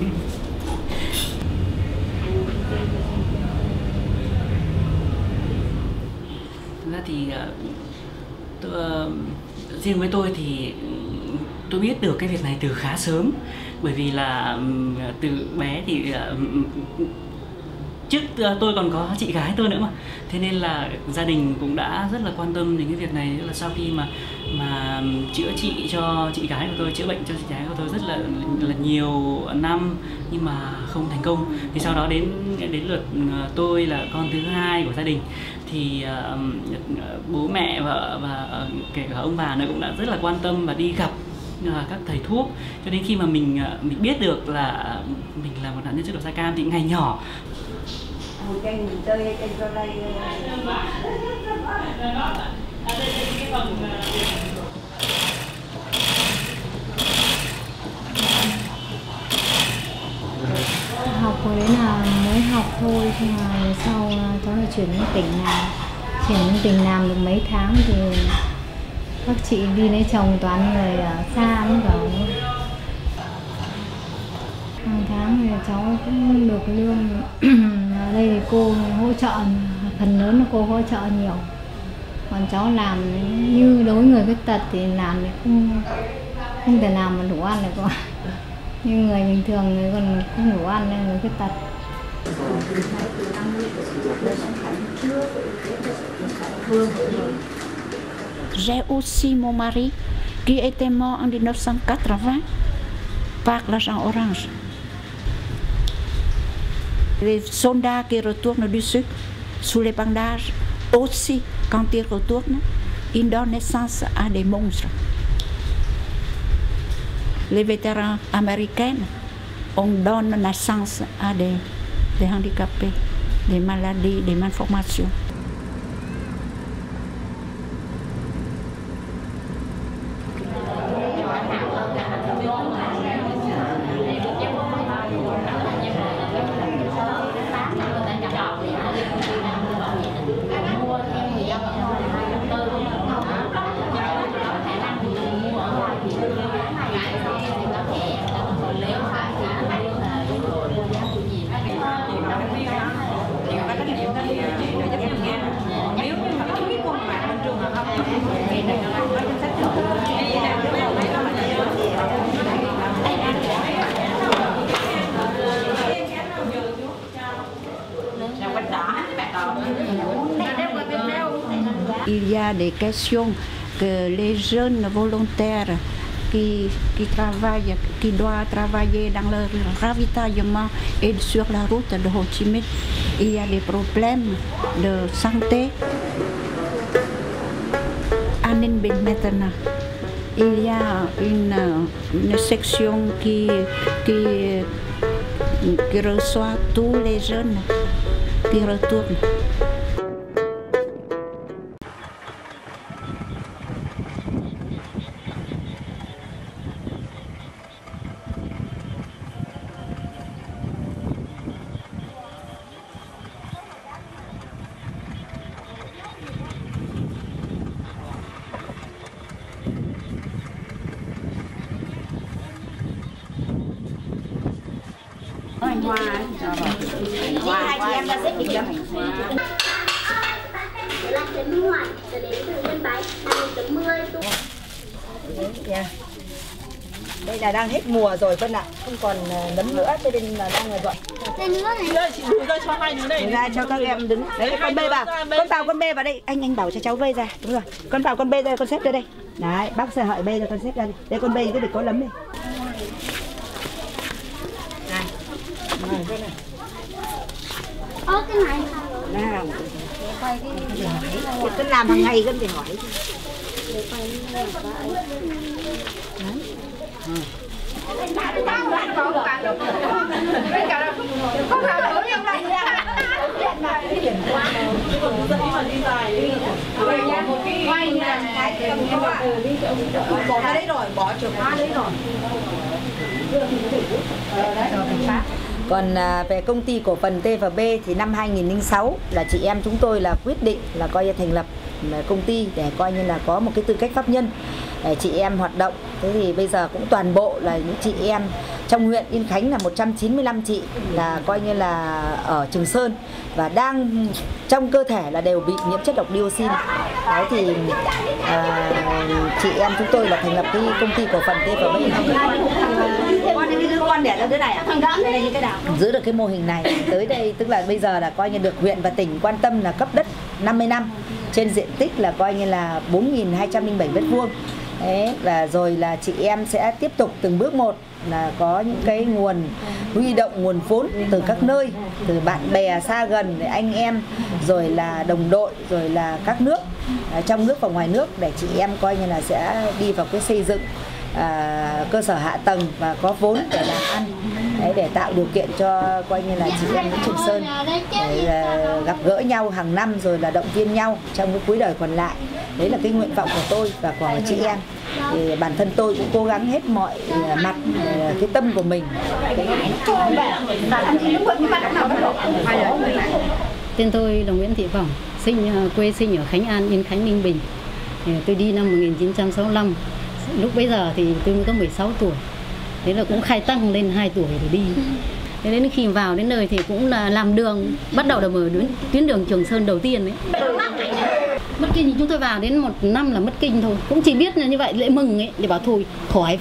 Thực ra thì riêng với tôi thì tôi biết được cái việc này từ khá sớm, bởi vì là từ bé thì trước tôi còn có chị gái tôi nữa mà, thế nên là gia đình cũng đã rất là quan tâm đến cái việc này. Tức là sau khi mà chữa trị cho chị gái của tôi, chữa bệnh cho chị gái của tôi rất là nhiều năm nhưng mà không thành công, thì sau đó đến lượt tôi là con thứ hai của gia đình thì bố mẹ và kể cả ông bà nữa cũng đã rất là quan tâm và đi gặp các thầy thuốc, cho đến khi mà mình biết được là mình là một nạn nhân chất độc da cam thì ngày nhỏ học hồi đấy là mới học thôi, nhưng mà sau cháu là chuyển đến tỉnh làm được mấy tháng thì các chị đi lấy chồng toàn người ở xa mới vào. Hàng tháng thì cháu cũng được lương. Ở đây thì cô hỗ trợ, phần lớn là cô hỗ trợ nhiều. Còn cháu làm như đối với người khuyết tật thì làm thì không thể nào mà đủ ăn được con. Như người bình thường người còn không đủ ăn nên người khuyết tật. J'ai aussi mon mari qui était mort en 1980 par l'agent orange. Les soldats qui retournent du sud sous les bandages, aussi quand ils retournent, ils donnent naissance à des monstres. Les vétérans américains, on donne naissance à des handicapés, des maladies, des malformations. Il y a des questions que les jeunes volontaires qui travaillent, qui doivent travailler dans le ravitaillement et sur la route de Ho Chi Minh. Il y a des problèmes de santé. À Ninh Bình maintenant, il y a une section qui reçoit tous les jeunes qui retournent. Hai chị em ra xếp đi cho mình. Đây là đang hết mùa rồi Vân ạ, không còn nấm nữa cho nên là đang là dọn. Đây nữa này. Chị đùi ra cho hai đứa này. Ra cho các em đứng. Đấy con bê vào. Con bê vào đây. Anh bảo cho cháu bê ra. Đúng rồi. Con vào con bê ra, con xếp ra đây. Đấy, bác sẽ hỏi bê ra con xếp ra đây. Đây con bê cứ để có lấm này. Này. Này đây này. Cái này. Nào. Cứ làm hàng ngày con để hỏi. Bỏ ra đấy rồi, bỏ chìa khóa đấy rồi. Còn về công ty cổ phần T&B thì năm 2006 là chị em chúng tôi là quyết định là coi như thành lập công ty để coi như là có một cái tư cách pháp nhân để chị em hoạt động. Thế thì bây giờ cũng toàn bộ là những chị em Trong huyện Yên Khánh là 195 chị là coi như là ở Trường Sơn và đang trong cơ thể là đều bị nhiễm chất độc dioxin. Đấy thì chị em chúng tôi là thành lập cái công ty cổ phần TFB. Con đẻ ra đứa này à? Giữ được cái mô hình này tới đây, tức là bây giờ là coi như được huyện và tỉnh quan tâm là cấp đất 50 năm trên diện tích là coi như là 4.207 m². Đấy, và rồi là chị em sẽ tiếp tục từng bước một là có những cái nguồn huy động nguồn vốn từ các nơi, từ bạn bè xa gần, anh em, rồi là đồng đội, rồi là các nước trong nước và ngoài nước để chị em coi như là sẽ đi vào cái xây dựng cơ sở hạ tầng và có vốn để làm ăn. Đấy, để tạo điều kiện cho coi như là chị em đến Trường Sơn để gặp gỡ nhau hàng năm rồi là động viên nhau trong cái cuối đời còn lại. Đấy là cái nguyện vọng của tôi và của chị em. Thì bản thân tôi cũng cố gắng hết mọi mặt cái tâm của mình. Tên tôi là Nguyễn Thị Vòng, quê sinh ở Khánh An, Yên Khánh, Ninh Bình. Tôi đi năm 1965. Lúc bấy giờ thì tôi mới có 16 tuổi. Thế là cũng khai tăng lên 2 tuổi để đi. Thế đến khi vào đến nơi thì cũng là làm đường, bắt đầu là mở tuyến đường Trường Sơn đầu tiên đấy. Mất kinh thì chúng tôi vào đến 1 năm là mất kinh thôi. Cũng chỉ biết là như vậy lễ mừng ấy, để bảo thôi khỏi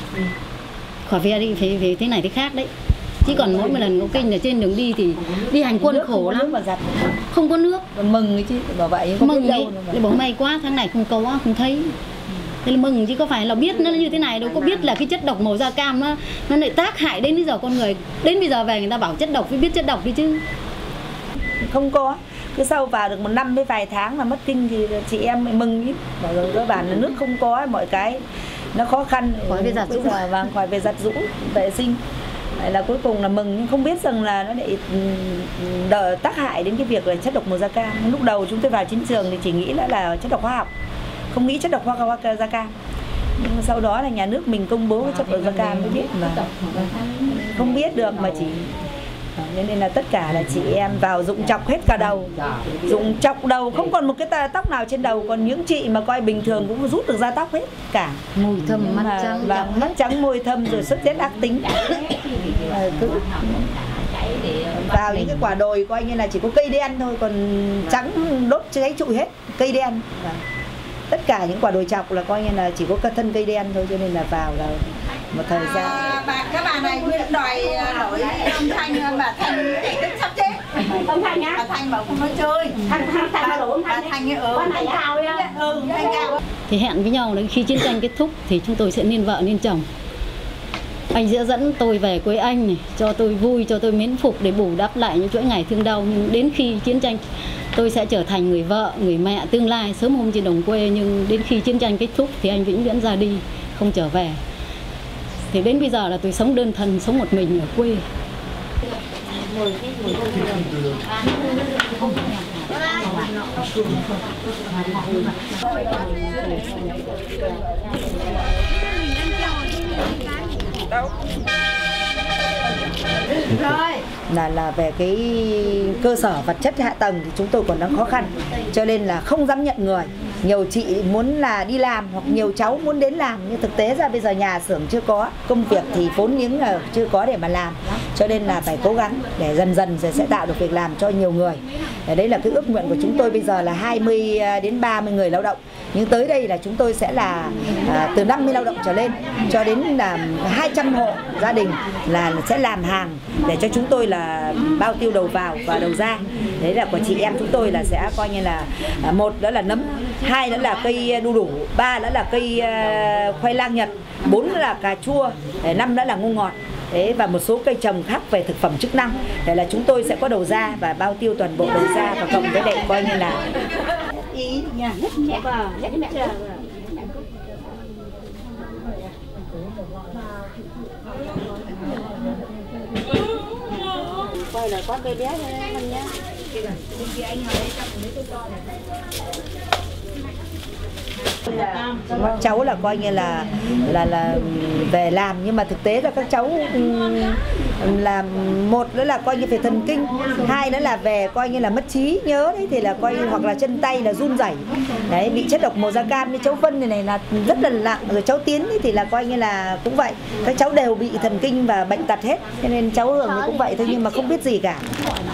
về đi, phải thế này thế khác đấy. Chứ còn mỗi một lần có kinh ở trên đường đi thì đi hành quân khổ lắm. Không có nước. Mừng ấy chứ, bảo vậy không mừng biết đâu. Để bảo may quá, tháng này không có, không thấy. Thế là mừng chứ có phải là biết nó như thế này đâu, có biết là cái chất độc màu da cam nó lại tác hại đến bây giờ con người. Đến bây giờ về người ta bảo chất độc, phải biết chất độc đi chứ. Không có. Cứ sau vào được 1 năm với vài tháng là mất kinh thì chị em mừng chứ. Bảo rồi cơ bản là nước không có, mọi cái nó khó khăn. Khỏi về giặt rũ. Vâng, khỏi về giặt rũ, vệ sinh. Vậy là cuối cùng là mừng, nhưng không biết rằng là nó lại tác hại đến cái việc là chất độc màu da cam. Lúc đầu chúng tôi vào chiến trường thì chỉ nghĩ là chất độc hóa học, không nghĩ chất độc hóa da cam. Nhưng mà sau đó là nhà nước mình công bố chất độc da cam mới biết mà không biết được mà chỉ nên là tất cả là chị em vào rụng chọc hết cả đầu, rụng chọc đầu không còn một cái tóc nào trên đầu, còn những chị mà coi bình thường cũng rút được ra tóc hết cả, môi thâm mắt trắng và mắt trắng môi thâm rồi xuất huyết ác tính. Cứ vào những cái quả đồi coi như là chỉ có cây đen thôi, còn trắng đốt cháy trụi hết cây đen. Tất cả những quả đồi chọc là coi như là chỉ có thân cây đen thôi, cho nên là vào là một thời gian. Các bà này cũng đòi nổi ông Thanh, bà Thanh tức sắp chết. Ông Thanh á? Bà Thanh bảo không nói chơi. Thanh bảo ông Thanh ấy Thanh cao á. Thanh cao. Thì hẹn với nhau là khi chiến tranh kết thúc thì chúng tôi sẽ nên vợ nên chồng. Anh sẽ dẫn tôi về quê anh này, cho tôi vui, cho tôi mến phục để bù đắp lại những chuỗi ngày thương đau. Nhưng đến khi chiến tranh tôi sẽ trở thành người vợ, người mẹ tương lai sớm hôm trên đồng quê. Nhưng đến khi chiến tranh kết thúc thì anh vĩnh viễn ra đi, không trở về. Thì đến bây giờ là tôi sống đơn thân, sống một mình ở quê. Là về cái cơ sở vật chất hạ tầng thì chúng tôi còn đang khó khăn, cho nên là không dám nhận người. Nhiều chị muốn là đi làm hoặc nhiều cháu muốn đến làm, nhưng thực tế ra bây giờ nhà xưởng chưa có, công việc thì vốn liếng là chưa có để mà làm, cho nên là phải cố gắng để dần dần rồi sẽ tạo được việc làm cho nhiều người. Đấy là cái ước nguyện của chúng tôi bây giờ là 20 đến 30 người lao động, nhưng tới đây là chúng tôi sẽ là từ 50 lao động trở lên cho đến là 200 hộ gia đình là sẽ làm hàng để cho chúng tôi là bao tiêu đầu vào và đầu ra. Đấy là của chị em chúng tôi là sẽ coi như là một đó là nấm, 2 nữa là cây đu đủ, 3 nữa là cây khoai lang Nhật, 4 nữa là cà chua, 5 nữa là ngô ngọt. Đấy, và một số cây trồng khác về thực phẩm chức năng. Để là chúng tôi sẽ có đầu ra và bao tiêu toàn bộ đầu ra, và cộng với lại coi như là ý nha. Quay là có cây bé mình nhá. Các cháu là coi như là về làm, nhưng mà thực tế là các cháu là một nữa là coi như về thần kinh, hai nữa là về coi như là mất trí nhớ đấy, thì là coi như hoặc là chân tay là run rẩy đấy, bị chất độc màu da cam như cháu Vân này là rất là nặng, rồi cháu Tiến ấy thì là coi như là cũng vậy, các cháu đều bị thần kinh và bệnh tật hết, cho nên cháu Hường thì cũng vậy thôi nhưng mà không biết gì cả.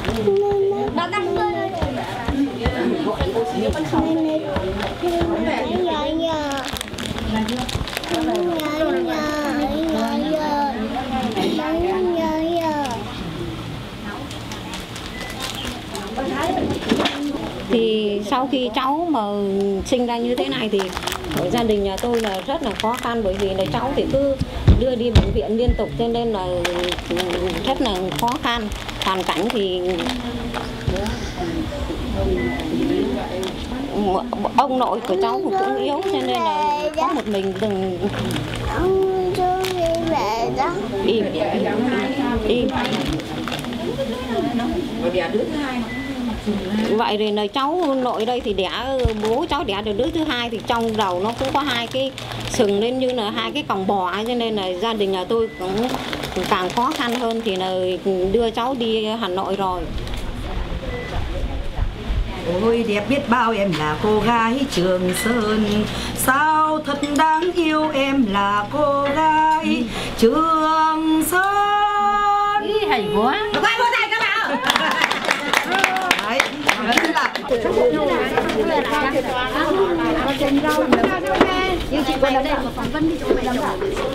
Thì sau khi cháu mà sinh ra như thế này thì ở gia đình nhà tôi là rất là khó khăn, bởi vì là cháu thì cứ đưa đi bệnh viện liên tục cho nên là rất là khó khăn. Hoàn cảnh thì ông nội của cháu cũng yếu cho nên là có một mình đừng im. Vậy rồi là cháu nội đây thì bố cháu đẻ được đứa thứ hai, thì trong đầu nó cũng có hai cái sừng lên như là hai cái còng bò, cho nên là gia đình nhà tôi cũng càng khó khăn hơn, thì là đưa cháu đi Hà Nội rồi. Ôi đẹp biết bao em là cô gái Trường Sơn, sao thật đáng yêu em là cô gái Trường Sơn. Ý hay quá. Quay vô tay các bạn. Đấy, nhưng chị quay đây mà phỏng vấn đi cho mày làm nào.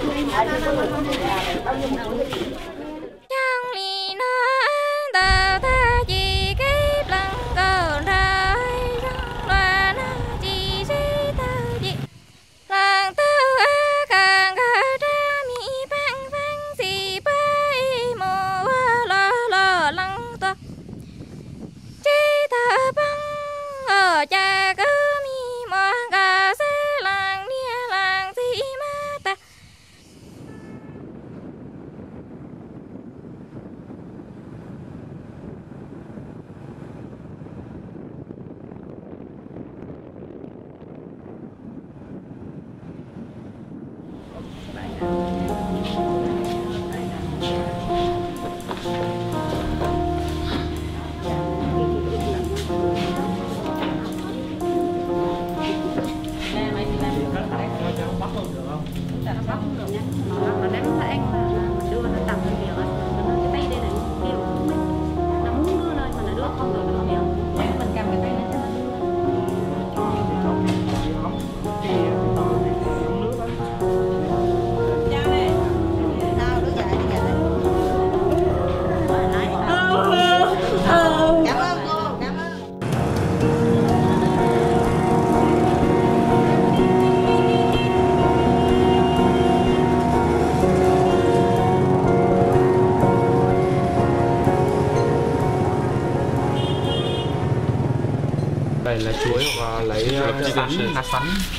Đây là chuối hoặc lấy sắn, lá sắn.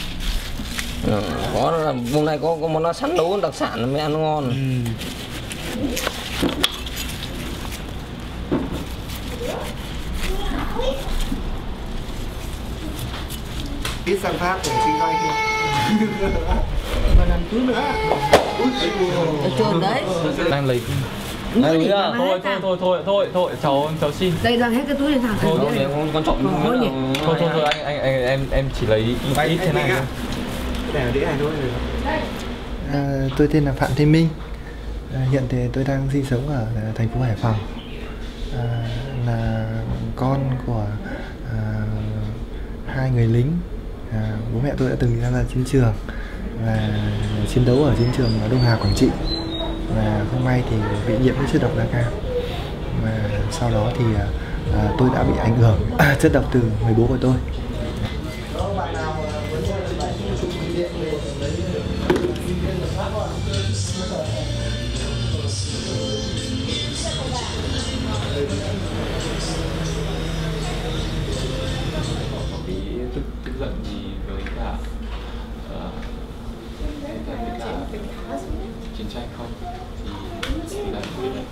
Có vùng này có món lá sắn nấu đặc sản mới ăn ngon. Biết sang Pháp để xin vay không? Mà làm túi nữa. Trồn đấy. Đang lấy. Thôi, cháu xin. Đây đang hết cái túi này thẳng. Thôi, con trộm. Thôi, em chỉ lấy ít thế này thôi. Để đĩa này thôi. Tôi tên là Phạm Thế Minh. Hiện thì tôi đang sinh sống ở thành phố Hải Phòng. Là con của hai người lính. Bố mẹ tôi đã từng tham gia chiến trường và chiến đấu ở chiến trường ở Đông Hà, Quảng Trị, và không may thì bị nhiễm với chất độc da cam, và sau đó thì tôi đã bị ảnh hưởng chất độc từ người bố của tôi. Tức giận gì với cả chiến tranh không thì là quyết định.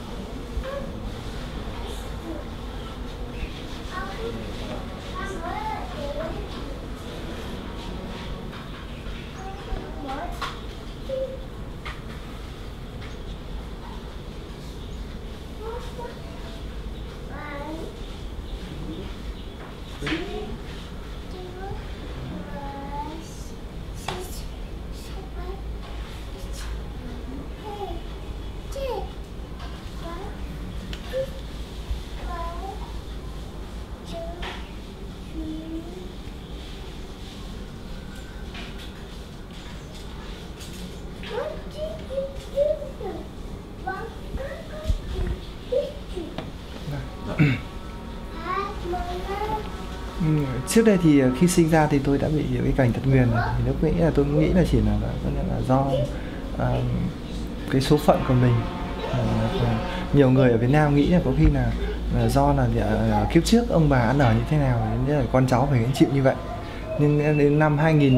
Trước đây thì khi sinh ra thì tôi đã bị cái cảnh tật nguyền rồi. Thì lúc nghĩ là tôi nghĩ là chỉ là do cái số phận của mình. Nhiều người ở Việt Nam nghĩ là có khi là do là kiếp trước ông bà ăn ở như thế nào nên là con cháu phải gánh chịu như vậy. Nhưng đến năm 2000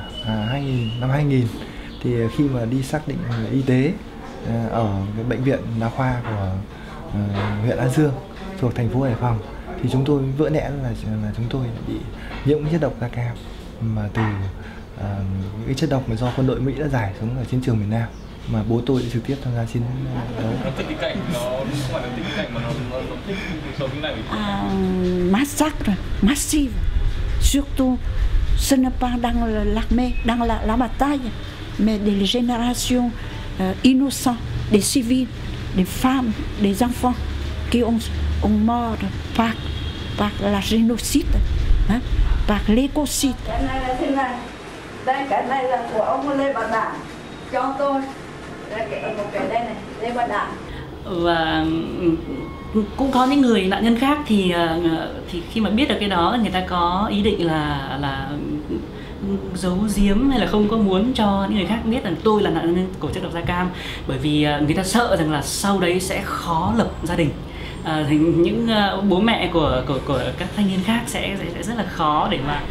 thì khi mà đi xác định y tế ở cái bệnh viện đa khoa của huyện An Dương thuộc thành phố Hải Phòng thì chúng tôi vỡ lẽ là chúng tôi bị nhiễm chất độc da cam mà từ những cái chất độc mà do quân đội Mỹ đã giải xuống ở chiến trường miền Nam, mà bố tôi đã trực tiếp tham gia chiến đấu. Nó thích cái cảnh, nó không phải là thích cái cảnh mà nó thích cuộc sống như này. Massacre massive, surtout ce n'est pas dans l'armée, dans la bataille, mais des générations innocentes, des civils, des femmes, des enfants qui ont mort par la génocide, hein, par l'écocide. Cái này là thế này, đây cái này là của ông Lê Văn Đản cho tôi, đây một cái đây này, Lê Văn Đản. Và cũng có những người nạn nhân khác thì khi mà biết được cái đó người ta có ý định là giấu giếm hay là không có muốn cho những người khác biết rằng tôi là nạn nhân của chất độc da cam, bởi vì người ta sợ rằng là sau đấy sẽ khó lập gia đình. Những bố mẹ của các thanh niên khác sẽ rất là khó để mà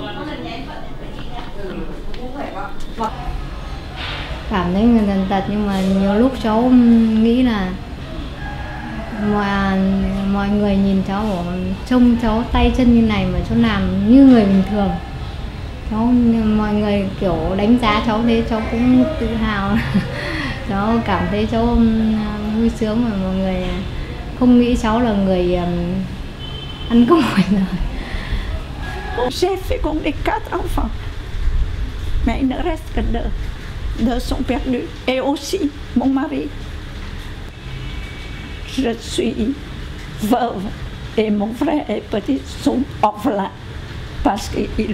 cảm thấy người tàn tật, nhưng mà nhiều lúc cháu nghĩ là mọi người nhìn cháu trông cháu tay chân như này mà cháu làm như người bình thường, mọi người kiểu đánh giá cháu thế cháu cũng tự hào. Cháu cảm thấy cháu vui sướng mà mọi người không nghĩ cháu là người ăn cơm ngoài đời. J'ai fécondé 4 enfants, mais il ne reste que 2. 2 sont perdus, et aussi mon mari. Je suis veuve et mon frère et petit sont orphelins parce qu'il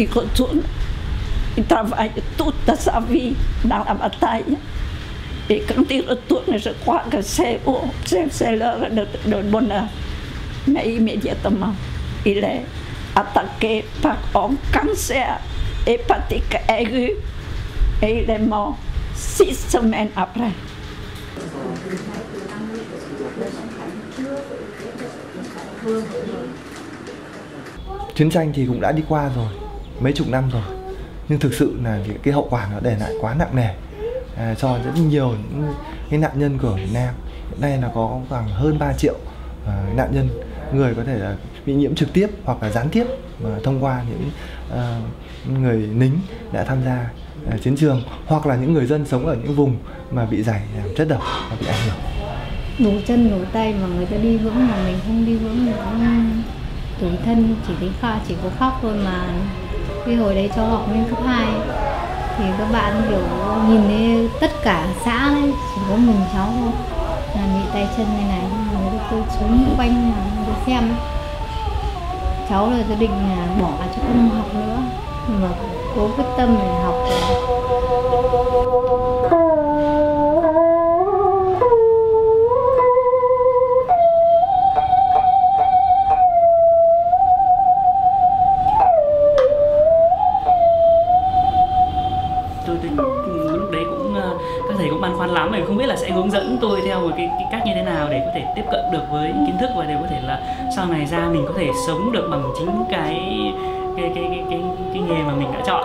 travaille toute sa vie dans la bataille. Et quand il retourne, je crois que c'est l'heure de bonheur. Mais immédiatement, il est attaqué par un cancer hépatique aigu et il est mort 6 semaines après. Chiến tranh thì cũng đã đi qua rồi, mấy chục năm rồi, nhưng thực sự là cái hậu quả nó để lại quá nặng nề cho rất nhiều những cái nạn nhân của Việt Nam. Hiện nay là có khoảng hơn 3 triệu nạn nhân, người có thể là bị nhiễm trực tiếp hoặc là gián tiếp thông qua những người lính đã tham gia chiến trường, hoặc là những người dân sống ở những vùng mà bị rải chất độc và bị ảnh hưởng. Đủ chân đủ tay mà người ta đi vững mà mình không đi vững thì cũng tủi thân, chỉ có khóc thôi. Mà cái hồi đấy cháu học lên cấp 2 thì các bạn kiểu nhìn thấy tất cả xã đấy chỉ có mình cháu thôi là bị tay chân như này, người ta xuống quanh người ta xem ấy. Cháu là gia định là bỏ chứ không học nữa, nhưng mà cố quyết tâm để học. Lúc đấy cũng các thầy cũng băn khoăn lắm, bởi không biết là sẽ hướng dẫn tôi theo một cái cách như thế nào để có thể tiếp cận được với kiến thức và để có thể là sau này ra mình có thể sống được bằng chính cái nghề mà mình đã chọn.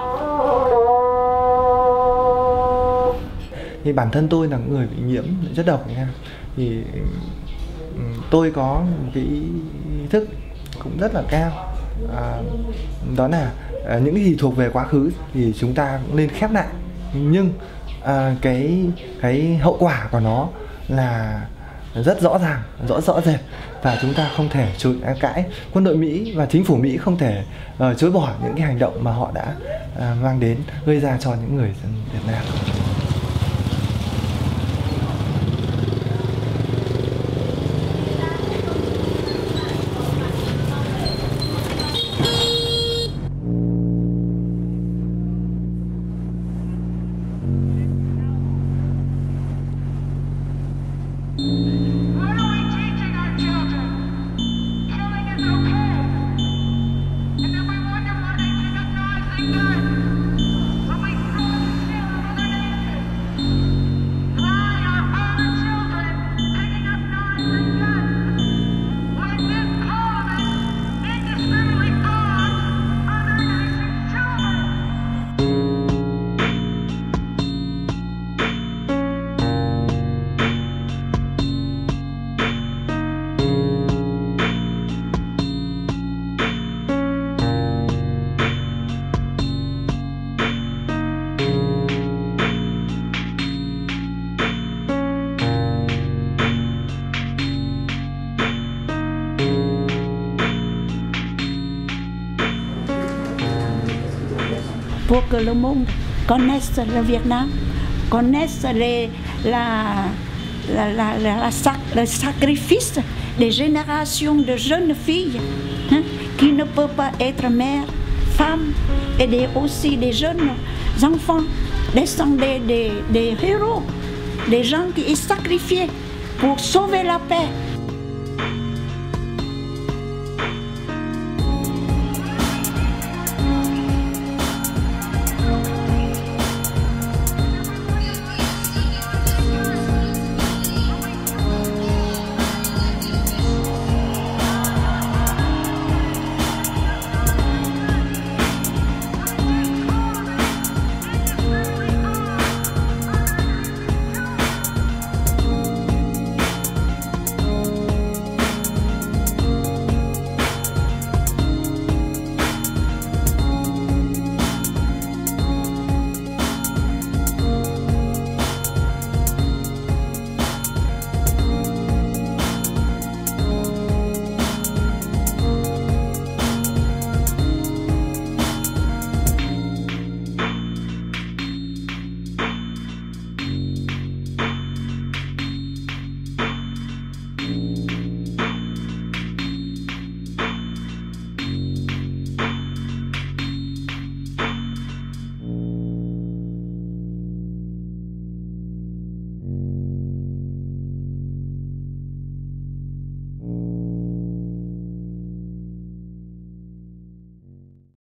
Thì bản thân tôi là người bị nhiễm chất độc nha, thì tôi có một cái ý thức cũng rất là cao, đó là những cái gì thuộc về quá khứ thì chúng ta cũng nên khép lại, nhưng cái hậu quả của nó là rất rõ ràng, rõ rệt, và chúng ta không thể chối cãi. Quân đội Mỹ và chính phủ Mỹ không thể chối bỏ những cái hành động mà họ đã mang đến, gây ra cho những người dân Việt Nam. What are we teaching our children? que le monde connaisse le Vietnam, connaisse le sacrifice des générations de jeunes filles qui ne peuvent pas être mères, femmes et aussi des jeunes enfants descendés des héros, des gens qui sont sacrifiés pour sauver la paix.